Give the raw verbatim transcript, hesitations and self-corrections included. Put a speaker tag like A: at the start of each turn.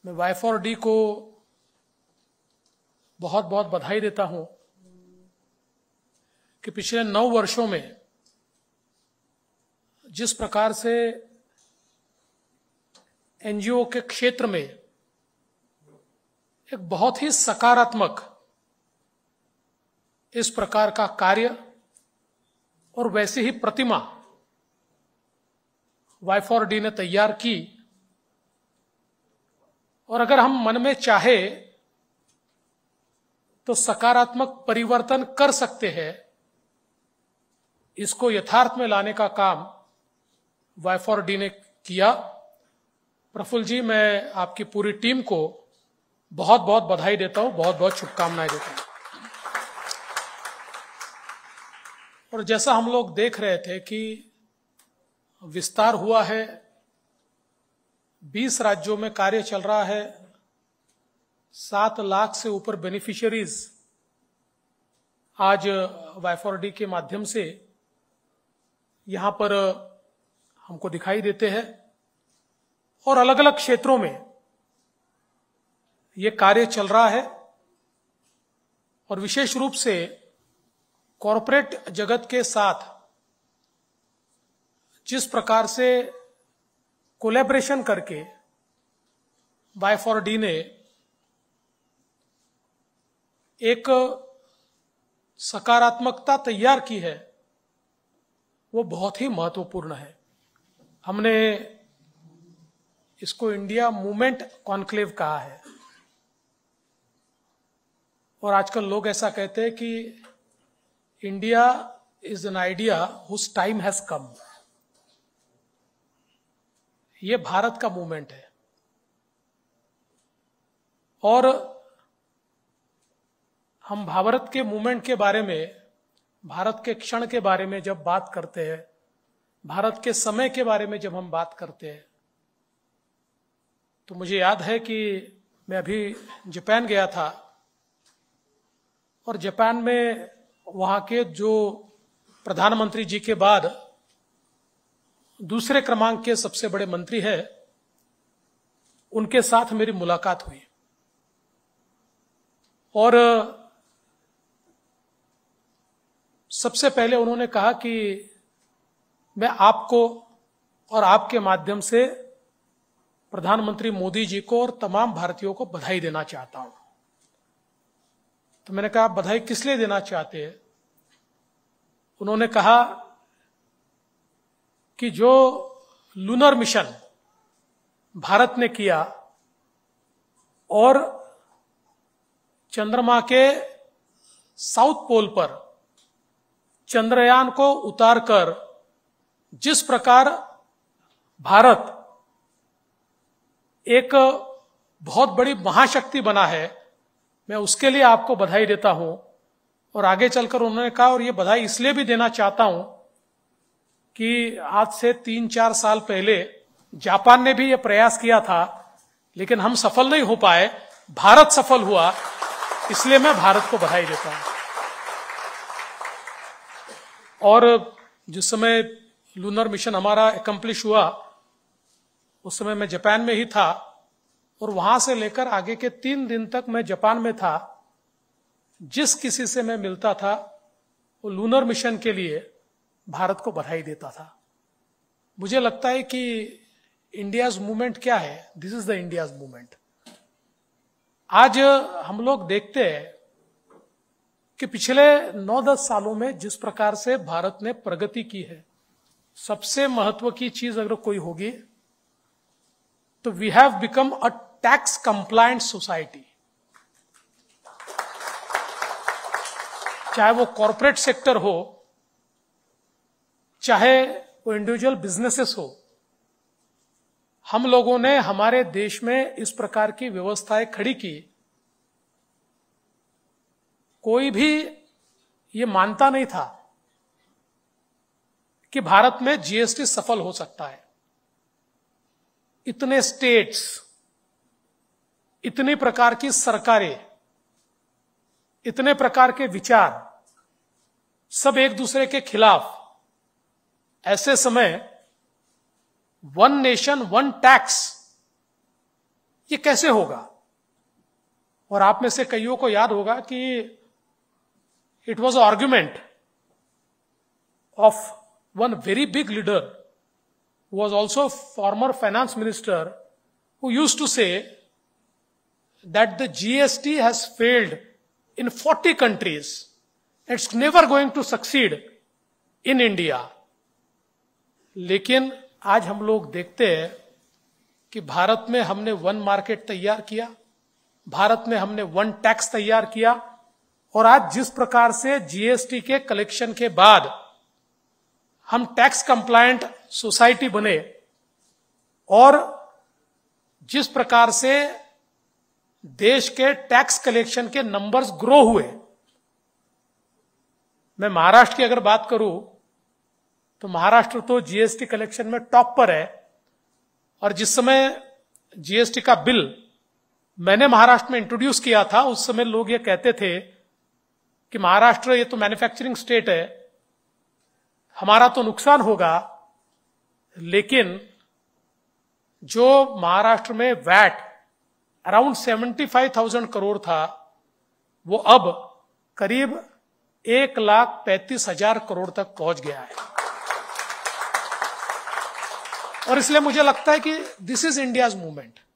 A: मैं Y four D को बहुत बहुत बधाई देता हूं कि पिछले नौ वर्षों में जिस प्रकार से एनजीओ के क्षेत्र में एक बहुत ही सकारात्मक इस प्रकार का कार्य और वैसी ही प्रतिमा वाई फोर डी ने तैयार की, और अगर हम मन में चाहे तो सकारात्मक परिवर्तन कर सकते हैं, इसको यथार्थ में लाने का काम वाई फोर डी ने किया। प्रफुल्ल जी, मैं आपकी पूरी टीम को बहुत बहुत बधाई देता हूं, बहुत बहुत शुभकामनाएं देता हूं। और जैसा हम लोग देख रहे थे कि विस्तार हुआ है, बीस राज्यों में कार्य चल रहा है, सात लाख से ऊपर बेनिफिशियरीज आज वाई फोर डी के माध्यम से यहां पर हमको दिखाई देते हैं, और अलग अलग क्षेत्रों में ये कार्य चल रहा है। और विशेष रूप से कॉरपोरेट जगत के साथ जिस प्रकार से कोलैबोरेशन करके वाई फोर डी ने एक सकारात्मकता तैयार की है, वो बहुत ही महत्वपूर्ण है। हमने इसको इंडिया मूवमेंट कॉन्क्लेव कहा है, और आजकल लोग ऐसा कहते हैं कि India is an idea whose time has come. ये भारत का मूवमेंट है, और हम भारत के मूवमेंट के बारे में, भारत के क्षण के बारे में जब बात करते हैं, भारत के समय के बारे में जब हम बात करते हैं, तो मुझे याद है कि मैं अभी जापान गया था, और जापान में वहां के जो प्रधानमंत्री जी के बाद दूसरे क्रमांक के सबसे बड़े मंत्री हैं, उनके साथ मेरी मुलाकात हुई, और सबसे पहले उन्होंने कहा कि मैं आपको और आपके माध्यम से प्रधानमंत्री मोदी जी को और तमाम भारतीयों को बधाई देना चाहता हूं। तो मैंने कहा, बधाई किस लिए देना चाहते हैं? उन्होंने कहा कि जो लूनर मिशन भारत ने किया और चंद्रमा के साउथ पोल पर चंद्रयान को उतारकर जिस प्रकार भारत एक बहुत बड़ी महाशक्ति बना है, मैं उसके लिए आपको बधाई देता हूं। और आगे चलकर उन्होंने कहा, और ये बधाई इसलिए भी देना चाहता हूं कि आज से तीन चार साल पहले जापान ने भी ये प्रयास किया था, लेकिन हम सफल नहीं हो पाए, भारत सफल हुआ, इसलिए मैं भारत को बधाई देता हूं। और जिस समय लूनर मिशन हमारा एकम्प्लिश हुआ, उस समय मैं जापान में ही था, और वहां से लेकर आगे के तीन दिन तक मैं जापान में था। जिस किसी से मैं मिलता था, वो लूनर मिशन के लिए भारत को बधाई देता था। मुझे लगता है कि इंडियाज मूवमेंट क्या है, this is the India's movement. आज हम लोग देखते हैं कि पिछले नौ दस सालों में जिस प्रकार से भारत ने प्रगति की है, सबसे महत्व की चीज अगर कोई होगी तो we have become a tax compliant society. चाहे वो कॉरपोरेट सेक्टर हो, चाहे वो इंडिविजुअल बिजनेसेस हो, हम लोगों ने हमारे देश में इस प्रकार की व्यवस्थाएं खड़ी की। कोई भी ये मानता नहीं था कि भारत में जीएसटी सफल हो सकता है। इतने स्टेट्स, इतनी प्रकार की सरकारें, इतने प्रकार के विचार, सब एक दूसरे के खिलाफ। ऐसे समय वन नेशन वन टैक्स, ये कैसे होगा? और आप में से कईयों को याद होगा कि it was argument of one very big leader who was also former finance minister, who used to say that the G S T has failed in forty countries. It's never going to succeed in India. लेकिन आज हम लोग देखते हैं कि भारत में हमने one market तैयार किया, भारत में हमने वन टैक्स तैयार किया, और आज जिस प्रकार से जीएसटी के कलेक्शन के बाद हम टैक्स कंप्लायंट सोसाइटी बने और जिस प्रकार से देश के टैक्स कलेक्शन के नंबर्स ग्रो हुए, मैं महाराष्ट्र की अगर बात करूं तो महाराष्ट्र तो जीएसटी कलेक्शन में टॉप पर है। और जिस समय जीएसटी का बिल मैंने महाराष्ट्र में इंट्रोड्यूस किया था, उस समय लोग ये कहते थे कि महाराष्ट्र ये तो मैन्युफैक्चरिंग स्टेट है, हमारा तो नुकसान होगा। लेकिन जो महाराष्ट्र में VAT around seventy five thousand crore था, वो अब करीब एक लाख पैंतीस हजार करोड़ तक पहुंच गया है। और इसलिए मुझे लगता है कि दिस इज इंडियाज मूवमेंट।